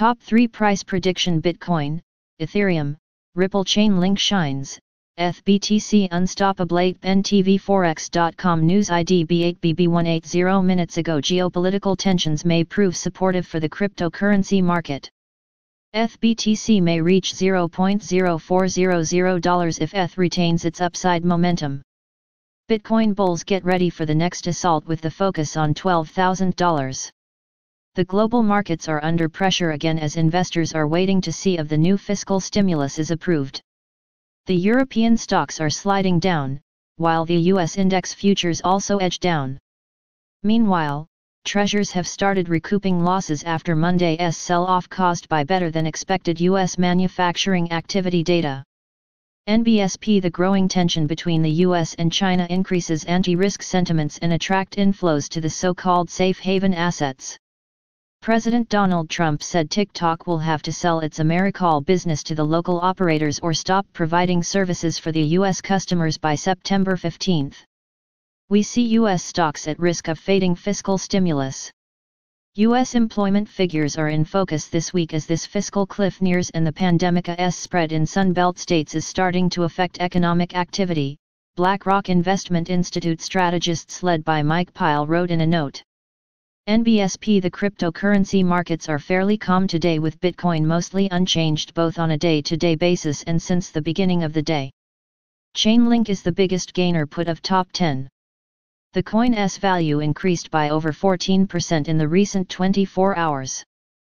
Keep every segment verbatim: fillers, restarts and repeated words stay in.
Top three Price Prediction: Bitcoin, Ethereum, Ripple. Chainlink shines, F B T C unstoppable. N T V forex dot com News I D B eight B B one eighty minutes ago. Geopolitical tensions may prove supportive for the cryptocurrency market. F B T C may reach zero point zero four zero zero dollars if E T H retains its upside momentum. Bitcoin bulls get ready for the next assault with the focus on twelve thousand dollars. The global markets are under pressure again as investors are waiting to see if the new fiscal stimulus is approved. The European stocks are sliding down, while the U S index futures also edge down. Meanwhile, Treasuries have started recouping losses after Monday's sell-off caused by better-than-expected U S manufacturing activity data. N B S P: the growing tension between the U S and China increases anti-risk sentiments and attract inflows to the so-called safe haven assets. President Donald Trump said TikTok will have to sell its Americall business to the local operators or stop providing services for the U S customers by September fifteenth. We see U S stocks at risk of fading fiscal stimulus. U S employment figures are in focus this week as this fiscal cliff nears and the pandemic's spread in Sunbelt states is starting to affect economic activity, BlackRock Investment Institute strategists led by Mike Pyle wrote in a note. N B S P: the cryptocurrency markets are fairly calm today with Bitcoin mostly unchanged both on a day-to-day basis and since the beginning of the day. Chainlink is the biggest gainer put of top ten. The coin's value increased by over fourteen percent in the recent twenty-four hours.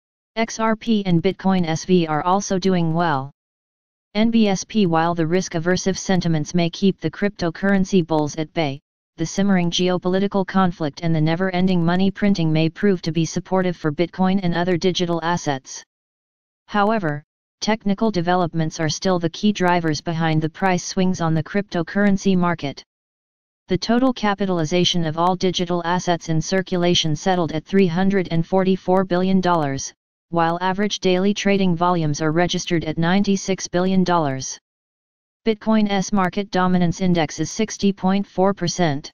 X R P and Bitcoin S V are also doing well. N B S P: while the risk-aversive sentiments may keep the cryptocurrency bulls at bay, the simmering geopolitical conflict and the never-ending money printing may prove to be supportive for Bitcoin and other digital assets. However, technical developments are still the key drivers behind the price swings on the cryptocurrency market. The total capitalization of all digital assets in circulation settled at three hundred forty-four billion dollars, while average daily trading volumes are registered at ninety-six billion dollars. Bitcoin's market dominance index is sixty point four percent.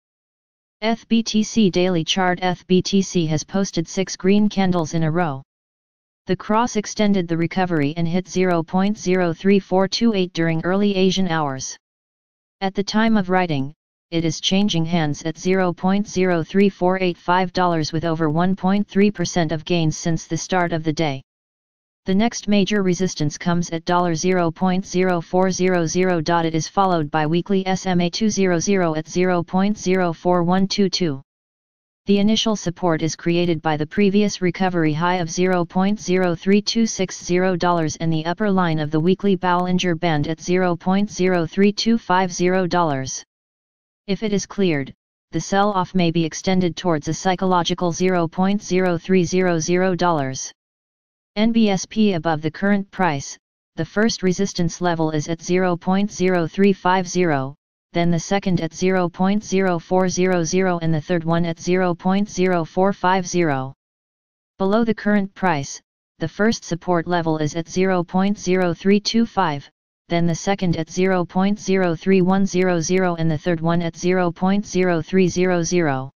F B T C daily chart: F B T C has posted six green candles in a row. The cross extended the recovery and hit zero point zero three four two eight during early Asian hours. At the time of writing, it is changing hands at zero point zero three four eight five dollars with over one point three percent of gains since the start of the day. The next major resistance comes at zero point zero four zero zero. It is followed by weekly S M A two hundred at zero point zero four one two two. The initial support is created by the previous recovery high of zero point zero three two six zero dollars and the upper line of the weekly Bollinger Band at zero point zero three two five zero dollars. If it is cleared, the sell-off may be extended towards a psychological zero point zero three zero zero dollars. N B S P: above the current price, the first resistance level is at zero point zero three five zero, then the second at zero point zero four zero zero and the third one at zero point zero four five zero. Below the current price, the first support level is at zero point zero three two five, then the second at zero point zero three one zero zero and the third one at zero point zero three zero zero.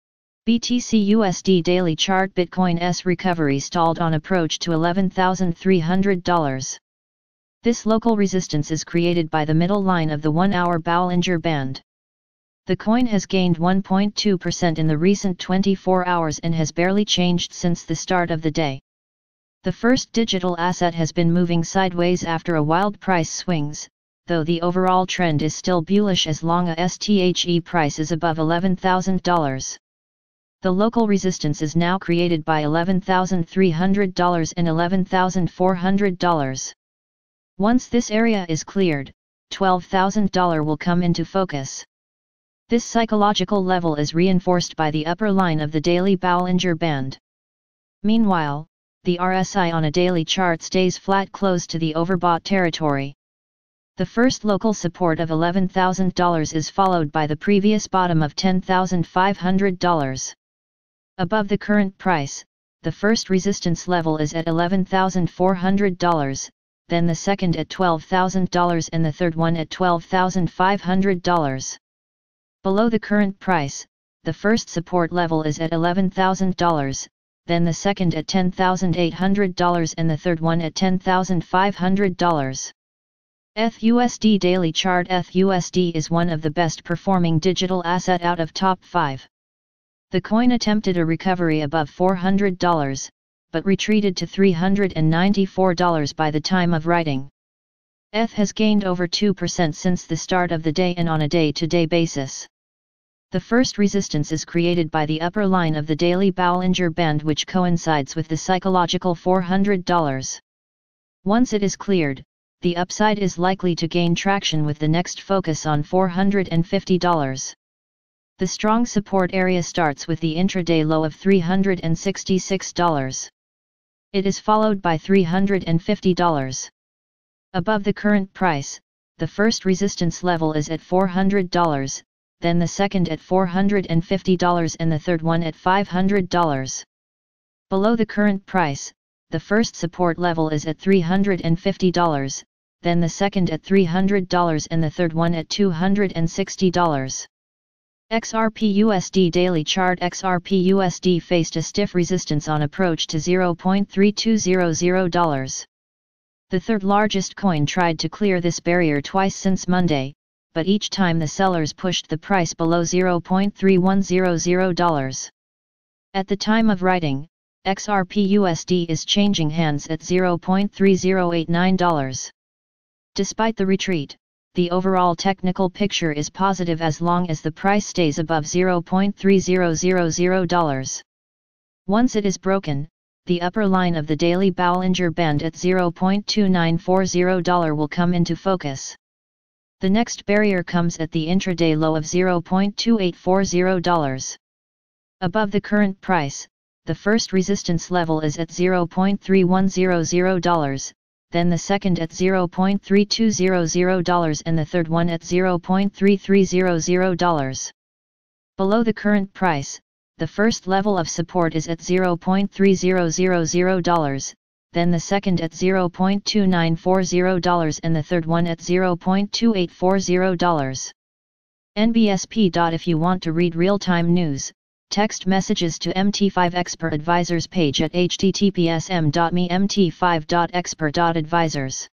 B T C U S D daily chart: Bitcoin's recovery stalled on approach to eleven thousand three hundred dollars. This local resistance is created by the middle line of the one-hour Bollinger Band. The coin has gained one point two percent in the recent twenty-four hours and has barely changed since the start of the day. The first digital asset has been moving sideways after a wild price swings, though the overall trend is still bullish as long as the The price is above eleven thousand dollars. The local resistance is now created by eleven thousand three hundred dollars and eleven thousand four hundred dollars. Once this area is cleared, twelve thousand dollars will come into focus. This psychological level is reinforced by the upper line of the daily Bollinger Band. Meanwhile, the R S I on a daily chart stays flat close to the overbought territory. The first local support of eleven thousand dollars is followed by the previous bottom of ten thousand five hundred dollars. Above the current price, the first resistance level is at eleven thousand four hundred dollars, then the second at twelve thousand dollars and the third one at twelve thousand five hundred dollars. Below the current price, the first support level is at eleven thousand dollars, then the second at ten thousand eight hundred dollars and the third one at ten thousand five hundred dollars. E T H U S D Daily Chart. E T H U S D is one of the best performing digital asset out of top five. The coin attempted a recovery above four hundred dollars, but retreated to three hundred ninety-four dollars by the time of writing. E T H has gained over two percent since the start of the day and on a day-to-day basis. The first resistance is created by the upper line of the daily Bollinger Band, which coincides with the psychological four hundred dollars. Once it is cleared, the upside is likely to gain traction with the next focus on four hundred fifty dollars. The strong support area starts with the intraday low of three hundred sixty-six dollars. It is followed by three hundred fifty dollars. Above the current price, the first resistance level is at four hundred dollars, then the second at four hundred fifty dollars and the third one at five hundred dollars. Below the current price, the first support level is at three hundred fifty dollars, then the second at three hundred dollars and the third one at two hundred sixty dollars. X R P U S D Daily Chart. X R P U S D faced a stiff resistance on approach to zero point three two zero zero dollars. The third largest coin tried to clear this barrier twice since Monday, but each time the sellers pushed the price below zero point three one zero zero dollars. At the time of writing, X R P U S D is changing hands at zero point three zero eight nine dollars. Despite the retreat, the overall technical picture is positive as long as the price stays above zero point three zero zero zero dollars. Once it is broken, the upper line of the daily Bollinger Band at zero point two nine four zero dollars will come into focus. The next barrier comes at the intraday low of zero point two eight four zero dollars. Above the current price, the first resistance level is at zero point three one zero zero dollars, then the second at zero point three two zero zero dollars and the third one at zero point three three zero zero dollars. Below the current price, the first level of support is at zero point three zero zero zero dollars, then the second at zero point two nine four zero dollars and the third one at zero point two eight four zero dollars. N B S P. If you want to read real-time news, text messages to M T five Expert Advisors page at h t t p s m dot me m t five dot expert dot advisors.